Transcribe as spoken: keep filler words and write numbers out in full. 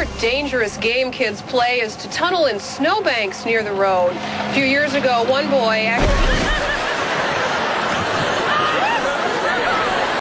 dangerous game kids play is to tunnel in snowbanks near the road. A few years ago, one boy actually...